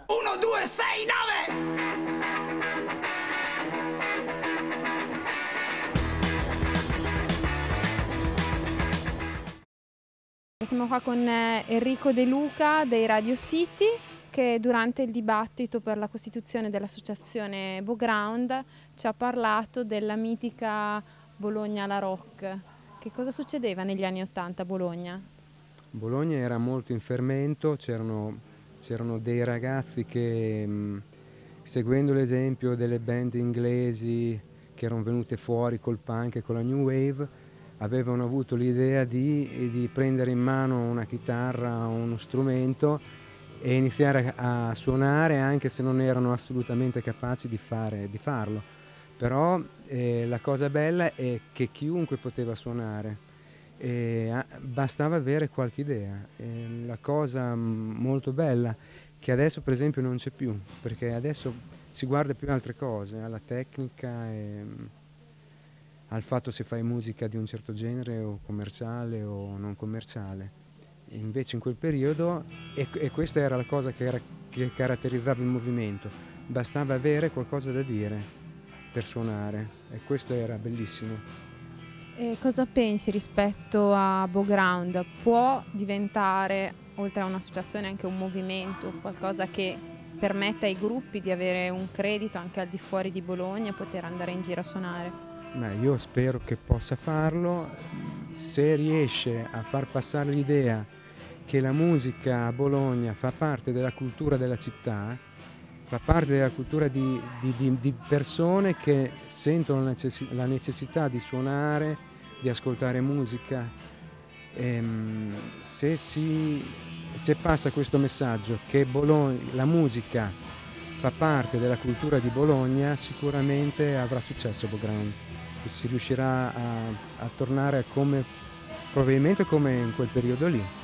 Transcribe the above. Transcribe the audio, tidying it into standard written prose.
1, 2, 6, 9! Siamo qua con Enrico De Luca dei Radio City, che durante il dibattito per la costituzione dell'associazione Boground ci ha parlato della mitica Bologna alla Rock. Che cosa succedeva negli anni '80 a Bologna? Bologna era molto in fermento, c'erano dei ragazzi che, seguendo l'esempio delle band inglesi che erano venute fuori col punk e con la new wave, avevano avuto l'idea di prendere in mano una chitarra o uno strumento e iniziare a suonare, anche se non erano assolutamente capaci di farlo. Però la cosa bella è che chiunque poteva suonare. Bastava avere qualche idea. La cosa molto bella che adesso per esempio non c'è più, perché adesso si guarda più altre cose, alla tecnica e al fatto se fai musica di un certo genere o commerciale o non commerciale. Invece in quel periodo, e questa era la cosa che caratterizzava il movimento, bastava avere qualcosa da dire per suonare, e questo era bellissimo. E cosa pensi rispetto a Boground? Può diventare, oltre a un'associazione, anche un movimento, qualcosa che permetta ai gruppi di avere un credito anche al di fuori di Bologna e poter andare in giro a suonare? Io spero che possa farlo, se riesce a far passare l'idea che la musica a Bologna fa parte della cultura della città, fa parte della cultura di persone che sentono la necessità di suonare, di ascoltare musica. Se passa questo messaggio che la musica fa parte della cultura di Bologna, sicuramente avrà successo Boground. Si riuscirà a tornare probabilmente come in quel periodo lì.